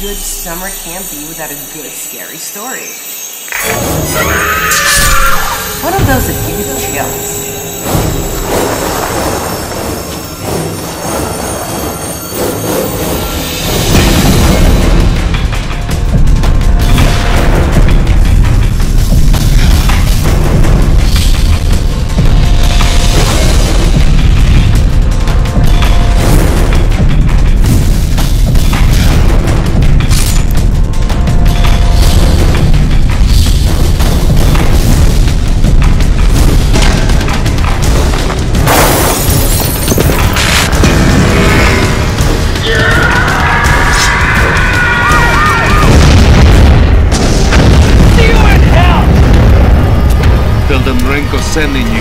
good summer can't be without a good scary story. One of those that give you the chills. Tell them Renko's sending you.